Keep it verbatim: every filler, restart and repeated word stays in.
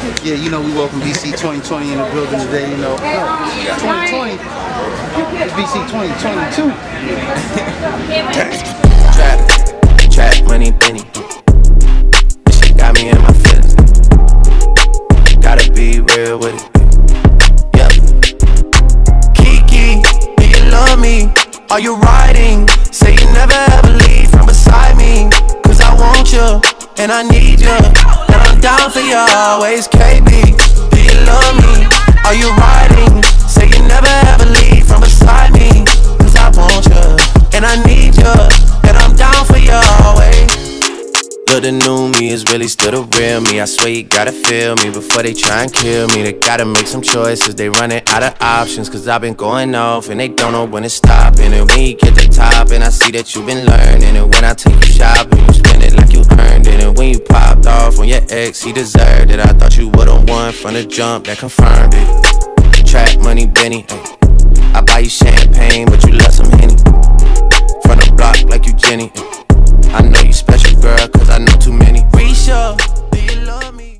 Yeah, you know we welcome B C twenty twenty in the building today. You know, twenty twenty, B C twenty twenty-two. Trap, trap, money, Benny. This shit got me in my feelings. Gotta be real with it. Yeah. Kiki, do you love me? Are you riding? Say you never ever leave from beside me. Cause I want you, and I need you, and I'm down for you always, K B. Do you love me? Are you riding? Say you never ever leave from beside me. Cause I want you, and I need you, and I'm down for you always. Look, the new me is really still the real me. I swear you gotta feel me before they try and kill me. They gotta make some choices, they running out of options. Cause I've been going off and they don't know when to stop. And when you get the top and I see that you've been learning. And when I take you shopping, you spend it like you earned it. And when you popped off on your ex, he deserved it. I thought you would've won from the jump, that confirmed it. Trap money, Benny, ay. I buy you champagne, but you love some Henny. From the block like you Jenny, ay. I know you special, girl.